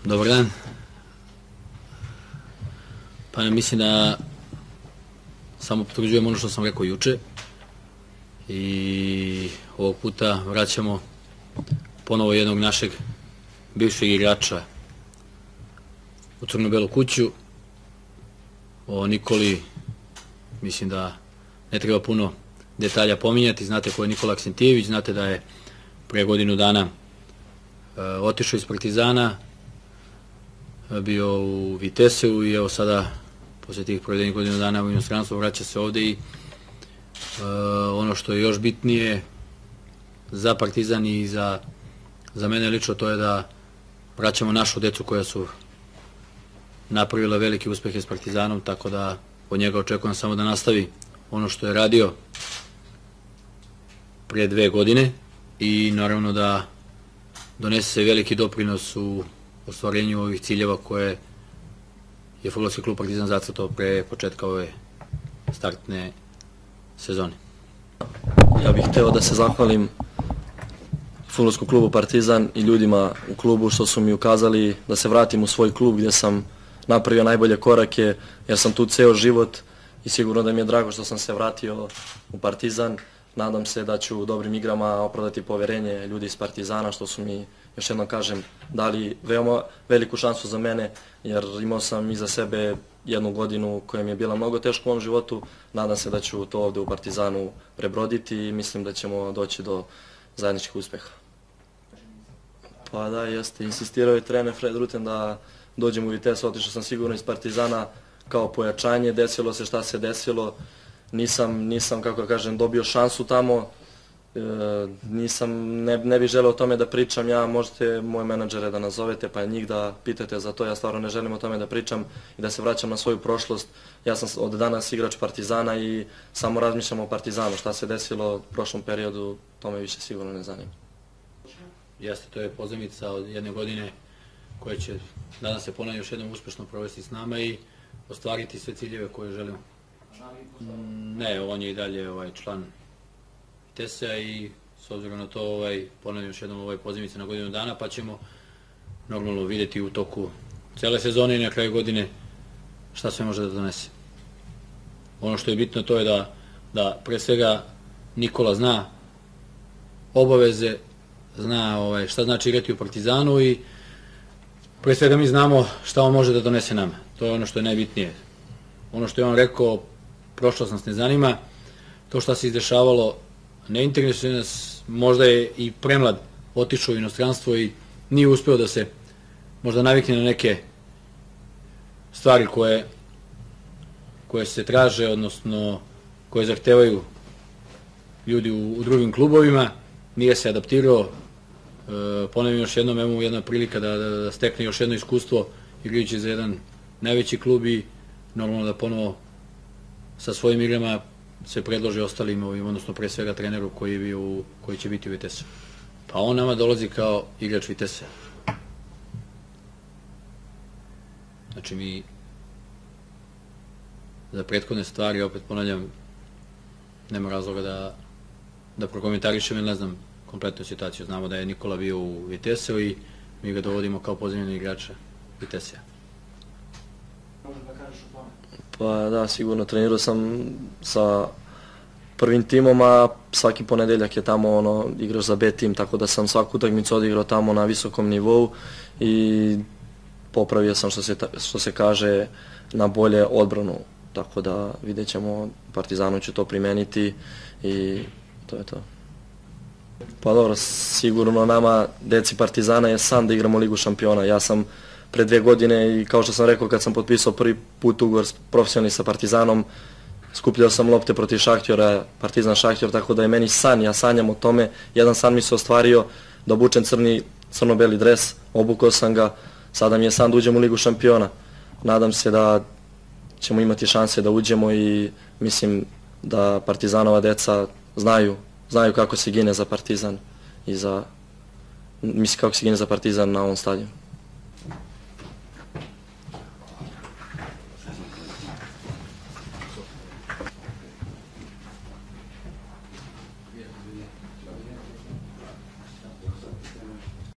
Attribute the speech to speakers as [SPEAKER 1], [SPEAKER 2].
[SPEAKER 1] Dobar dan. Pa mislim da samo potvrđujem ono što sam rekao juče i ovog puta vraćamo ponovo jednog našeg bivšeg igrača u Crno-belu kuću. O Nikoli mislim da ne treba puno detalja pominjati. Znate ko je Nikola Aksentijević, znate da je pre godinu dana otišao iz Partizana, bio u Viteseu i evo sada posle tih provedenih godinu dana u inostranstvu vraća se ovde i ono što je još bitnije za Partizan i za mene lično, to je da vraćamo našu decu koja su napravila velike uspehe s Partizanom, tako da od njega očekujem samo da nastavi ono što je radio pre 2 godine i naravno da donese se veliki doprinos u ostvarenju ovih ciljeva koje je fudbalski klub Partizan zacrtao pre početka ove startne sezone.
[SPEAKER 2] Ja bih hteo da se zahvalim fudbalskom klubu Partizan i ljudima u klubu što su mi ukazali da se vratim u svoj klub gdje sam napravio najbolje korake, jer sam tu ceo život i sigurno da mi je drago što sam se vratio u Partizan. Nadam se da ću dobrim igrama opravdati poverenje ljudi iz Partizana što su mi, još jednom kažem, dali veoma veliku šansu za mene, jer imao sam iza sebe 1 godinu koja mi je bila mnogo teška u ovom životu. Nadam se da ću to ovde u Partizanu prebroditi i mislim da ćemo doći do zajedničkih uspeha. Pa da, jeste, insistirao je trener Fred Rutten da dođem u Vitesse, otišao sam sigurno iz Partizana kao pojačanje, desilo se šta se desilo. Nisam, kako da kažem, dobio šansu tamo, ne bih želeo o tome da pričam ja, možete moje menadžere da nazovete pa njih da pitate za to, ja stvarno ne želim o tome da pričam i da se vraćam na svoju prošlost. Ja sam od danas igrač Partizana i samo razmišljam o Partizanu, šta se desilo u prošlom periodu, to me više sigurno ne zanima.
[SPEAKER 1] Jeste, to je pozajmica od 1 godine koja će, nadam se, ponavljam još jednom uspešno provesti s nama i ostvariti sve ciljeve koje želimo. Ne, on je i dalje član Vitesea i s obzirom na to ponavljam još jednom pozajmica na godinu dana, pa ćemo normalno vidjeti u toku cele sezone i na kraju godine šta sve može da donese. Ono što je bitno to je da pre svega Nikola zna obaveze, zna šta znači igrati u Partizanu i pre svega mi znamo šta on može da donese nama. To je ono što je najbitnije. Ono što je on rekao, prošlost nas ne zanima, to što se izdešavalo ne interesuje nas, možda je i premlad otišao u inostranstvo i nije uspeo da se možda navikne na neke stvari koje se traže, odnosno koje zahtevaju ljudi u drugim klubovima, nije se adaptirao. Ponavljam još jednom, evo mu jedna prilika da stekne još jedno iskustvo igrajući za jedan najveći klub i normalno da ponovo sa svojim igrama se predloži ostalim, odnosno pre svega treneru koji će biti u Viteseu. Pa on nama dolazi kao igrač Vitesea. Znači mi za prethodne stvari, opet ponavljam, nema razloga da prokomentarišem, jer ne znam kompletnu situaciju. Znamo da je Nikola bio u Viteseu i mi ga dovodimo kao pozivljenog igrača Vitesea.
[SPEAKER 2] Pa da, sigurno trenirao sam sa prvim timom, a svaki ponedeljak je tamo igraš za B tim, tako da sam svaku utakmicu odigrao tamo na visokom nivou i popravio sam što se kaže na bolje odbranu, tako da vidjet ćemo, Partizanu ću to primeniti i to je to. Pa dobro, sigurno nama, deci Partizana, je san da igramo Ligu šampiona. Ja sam pre 2 godine i kao što sam rekao kad sam potpisao prvi put ugovor profesionalni sa Partizanom, skupljao sam lopte protiv Šahtjora, Partizan Šahtjor, tako da je meni san, ja sanjam o tome. Jedan san mi se ostvario da obučem crno-beli dres, obukao sam ga, sada mi je san da uđem u Ligu šampiona. Nadam se da ćemo imati šanse da uđemo i mislim da Partizanova deca znaju kako se gine za Partizan i mislim kako se gine za Partizan na ovom stadionu.